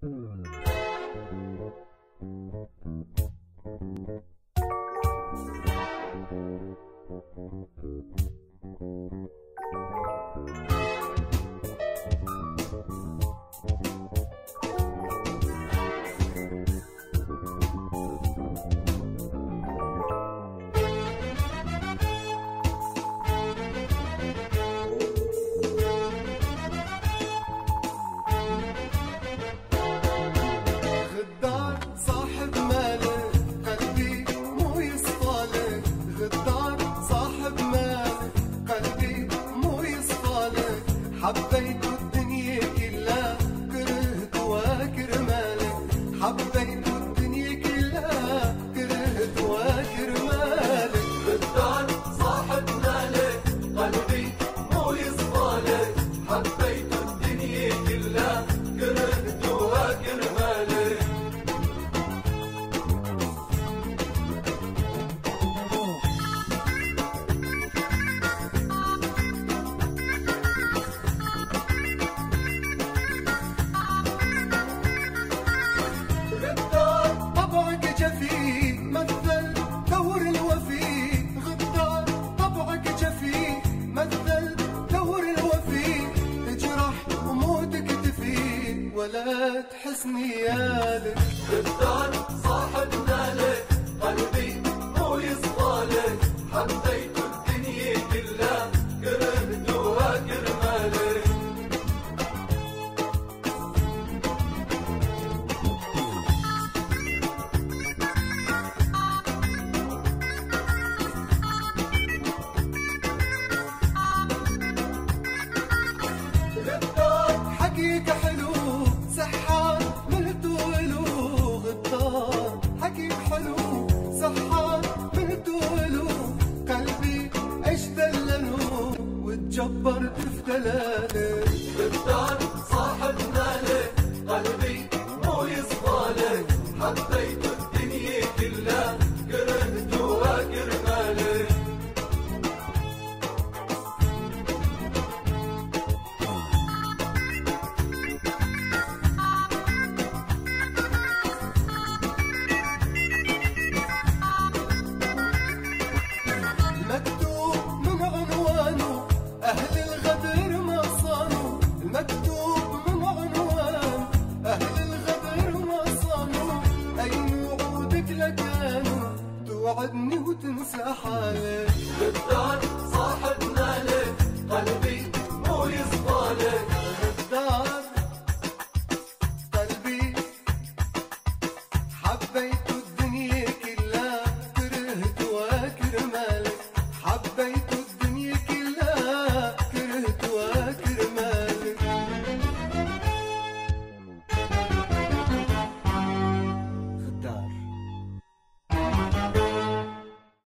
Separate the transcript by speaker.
Speaker 1: حبيت الدنيا كلها كرهت وكرمالك، حبيت الدنيا كلها كرهت وكرمالك.
Speaker 2: غدار صاحب مالك قلبي مو يصفالك، حبيت الدنيا كلها كرهت وكرمالك.
Speaker 1: ولا تحس نيالك.
Speaker 2: غدار صاحب مالك قلبي مو يصفالك، حبيت الدنيا كلها كرهت وكرمالك.
Speaker 1: غدار حكيك حلو سحار ملتو له، غدار حكيك حلو سحار ملتو له، قلبي ايش دلله وتجبرت في دلاله.
Speaker 2: غدار صاحب مالك قلبي مو يصفالك، حبيت الدنيا كلها كرهت وكرمالك.
Speaker 1: أهل الغدر ما صانوا، المكتوب من عنوان أهل الغدر ما صانوا، أين وعودك لكانوا توعدني وتنسى حالك.
Speaker 2: غدار صاحب مالك قلبي مو يصفالك،
Speaker 1: غدار قلبي حبيت